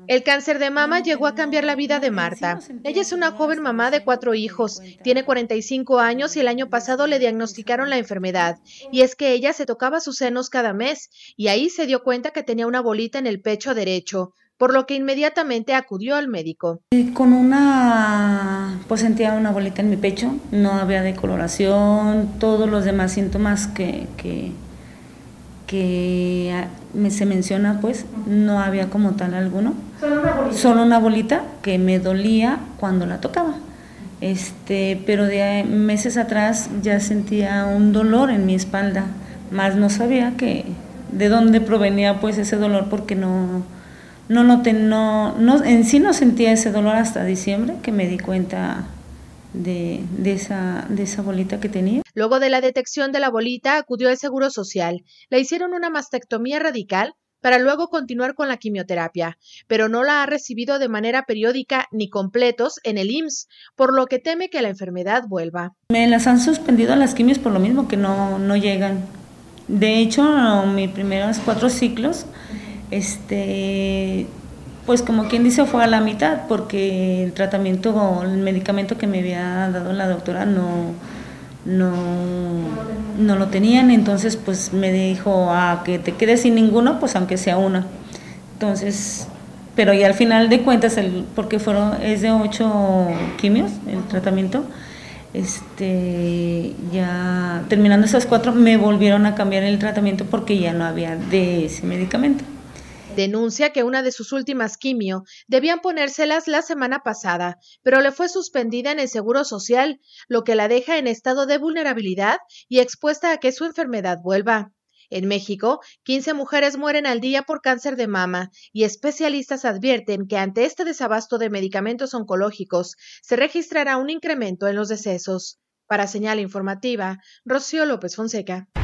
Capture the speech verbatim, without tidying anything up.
El cáncer de mama llegó a cambiar la no, vida no, de en sí no Marta. sentía Ella es ese una dolor joven hasta mamá de diciembre cuatro que me di hijos, tiene cuenta cuarenta y cinco años y el de, año de pasado le esa, de esa diagnosticaron la bolita que tenía. enfermedad. Y es que ella se tocaba sus senos cada mes y ahí se dio cuenta que tenía una bolita en el pecho derecho, por lo que inmediatamente acudió al médico. Y con una, pues sentía una bolita en mi pecho, no había decoloración, todos los demás síntomas que, que, que me, se menciona, pues no había como tal alguno. Solo una bolita. Solo una bolita que me dolía cuando la tocaba. Este, pero de meses atrás ya sentía un dolor en mi espalda, más no sabía que de dónde provenía pues ese dolor porque no no noté, no, no, en sí no sentía ese dolor hasta diciembre que me di cuenta de, de, esa, de esa bolita que tenía. Luego de la detección de la bolita, acudió al Seguro Social. Le hicieron una mastectomía radical para luego continuar con la quimioterapia, pero no la ha recibido de manera periódica ni completos en el I M S S, por lo que teme que la enfermedad vuelva. Me las han suspendido las quimios por lo mismo que no, no llegan. De hecho, mis primeros cuatro ciclos, este, pues como quien dice fue a la mitad porque el tratamiento o el medicamento que me había dado la doctora no, no, no lo tenían, entonces pues me dijo a que te quedes sin ninguno, pues aunque sea uno. Entonces, pero ya al final de cuentas, el, porque fueron, es de ocho quimios el tratamiento, este, ya terminando esas cuatro me volvieron a cambiar el tratamiento porque ya no había de ese medicamento. Denuncia que una de sus últimas quimio debían ponérselas la semana pasada, pero le fue suspendida en el Seguro Social, lo que la deja en estado de vulnerabilidad y expuesta a que su enfermedad vuelva. En México, quince mujeres mueren al día por cáncer de mama y especialistas advierten que ante este desabasto de medicamentos oncológicos se registrará un incremento en los decesos. Para Señal Informativa, Rocío López Fonseca.